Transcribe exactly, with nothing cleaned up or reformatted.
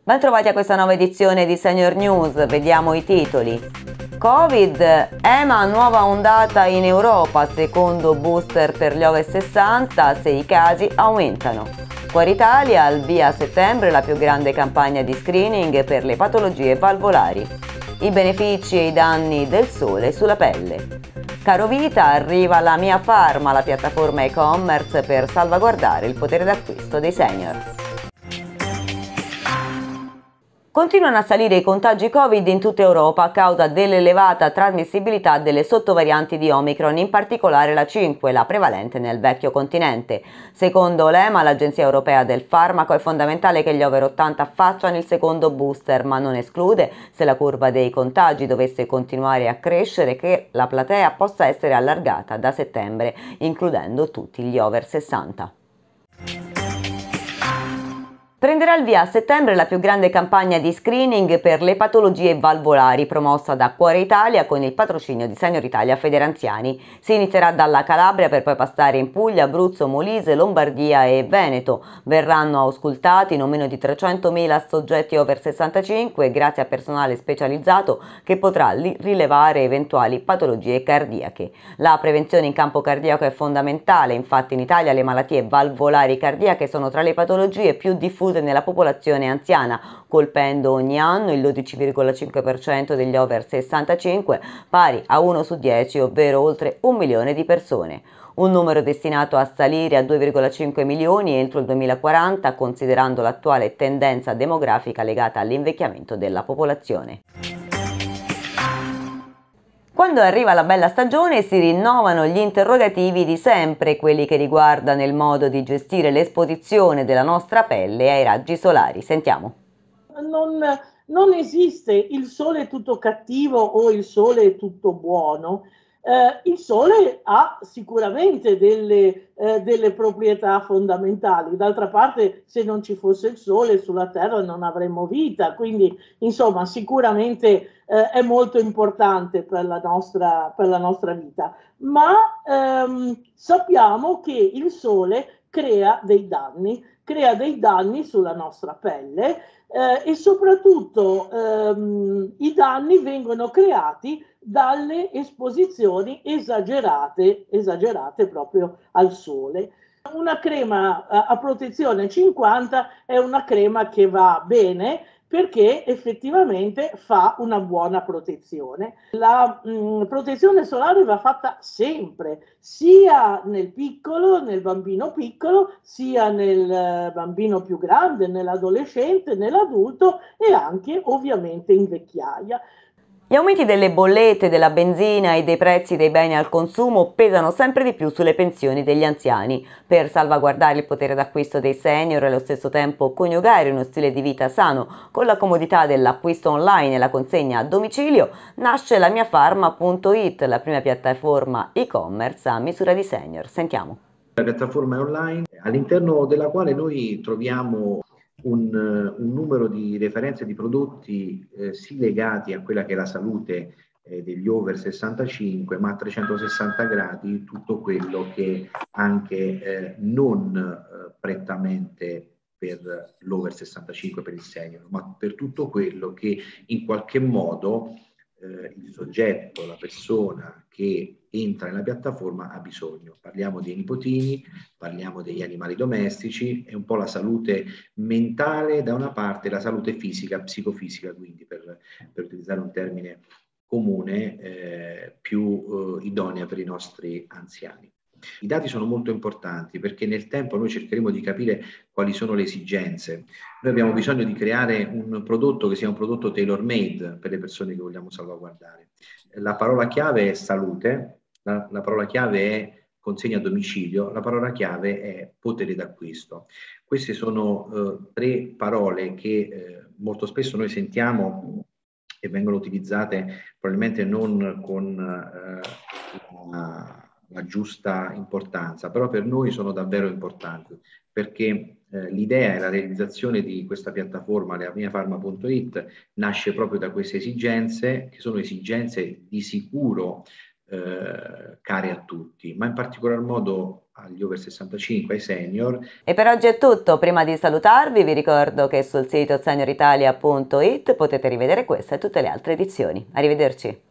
Bentrovati a questa nuova edizione di Senior News, vediamo i titoli. Covid, E M A nuova ondata in Europa, secondo booster per gli over sessanta, se i casi aumentano. Fuori Italia, al via a settembre la più grande campagna di screening per le patologie valvolari. I benefici e i danni del sole sulla pelle. Caro Vita, arriva la Mia Pharma, la piattaforma e-commerce per salvaguardare il potere d'acquisto dei senior. Continuano a salire i contagi Covid in tutta Europa a causa dell'elevata trasmissibilità delle sottovarianti di Omicron, in particolare la cinque, la prevalente nel vecchio continente. Secondo l'E M A, l'Agenzia Europea del Farmaco, è fondamentale che gli over ottanta facciano il secondo booster, ma non esclude, se la curva dei contagi dovesse continuare a crescere, che la platea possa essere allargata da settembre, includendo tutti gli over sessanta. Prenderà il via a settembre la più grande campagna di screening per le patologie valvolari promossa da Cuore Italia con il patrocinio di Senior Italia Federanziani. Si inizierà dalla Calabria per poi passare in Puglia, Abruzzo, Molise, Lombardia e Veneto. Verranno auscultati non meno di trecentomila soggetti over sessantacinque grazie a personale specializzato che potrà rilevare eventuali patologie cardiache. La prevenzione in campo cardiaco è fondamentale, infatti in Italia le malattie valvolari cardiache sono tra le patologie più diffuse nella popolazione anziana, colpendo ogni anno il dodici virgola cinque per cento degli over sessantacinque, pari a uno su dieci, ovvero oltre un milione di persone. Un numero destinato a salire a due virgola cinque milioni entro il duemilaquaranta, considerando l'attuale tendenza demografica legata all'invecchiamento della popolazione. Quando arriva la bella stagione si rinnovano gli interrogativi di sempre, quelli che riguardano il modo di gestire l'esposizione della nostra pelle ai raggi solari. Sentiamo. Non, non esiste il sole è tutto cattivo o il sole è tutto buono. Eh, il sole ha sicuramente delle, eh, delle proprietà fondamentali. D'altra parte, se non ci fosse il sole sulla Terra non avremmo vita, quindi insomma sicuramente eh, è molto importante per la nostra, per la nostra vita. Ma ehm, sappiamo che il sole crea dei danni, crea dei danni sulla nostra pelle eh, e soprattutto ehm, i danni vengono creati dalle esposizioni esagerate, esagerate proprio al sole. Una crema a protezione cinquanta è una crema che va bene perché effettivamente fa una buona protezione. La mh, protezione solare va fatta sempre, sia nel piccolo, nel bambino piccolo, sia nel bambino più grande, nell'adolescente, nell'adulto e anche ovviamente in vecchiaia. Gli aumenti delle bollette, della benzina e dei prezzi dei beni al consumo pesano sempre di più sulle pensioni degli anziani. Per salvaguardare il potere d'acquisto dei senior e allo stesso tempo coniugare uno stile di vita sano con la comodità dell'acquisto online e la consegna a domicilio, nasce la Mia Pharma punto it, la prima piattaforma e-commerce a misura di senior. Sentiamo. La piattaforma è online all'interno della quale noi troviamo Un, un numero di referenze di prodotti eh, sì legati a quella che è la salute eh, degli over sessantacinque, ma a trecentosessanta gradi tutto quello che anche eh, non eh, prettamente per l'over sessantacinque, per il senior, ma per tutto quello che in qualche modo eh, il soggetto, la persona che entra nella piattaforma ha bisogno. Parliamo dei nipotini, parliamo degli animali domestici, è un po' la salute mentale da una parte, la salute fisica, psicofisica, quindi per, per utilizzare un termine comune eh, più eh, idonea per i nostri anziani. I dati sono molto importanti perché nel tempo noi cercheremo di capire quali sono le esigenze. Noi abbiamo bisogno di creare un prodotto che sia un prodotto tailor made per le persone che vogliamo salvaguardare. La parola chiave è salute, la, la parola chiave è consegna a domicilio, la parola chiave è potere d'acquisto. Queste sono eh, tre parole che eh, molto spesso noi sentiamo e vengono utilizzate probabilmente non con eh, la, la giusta importanza, però per noi sono davvero importanti perché eh, l'idea e la realizzazione di questa piattaforma, la Mia Pharma punto it, nasce proprio da queste esigenze, che sono esigenze di sicuro eh, care a tutti, ma in particolar modo agli over sessantacinque, ai senior. E per oggi è tutto. Prima di salutarvi vi ricordo che sul sito senior italia punto it potete rivedere questa e tutte le altre edizioni. Arrivederci.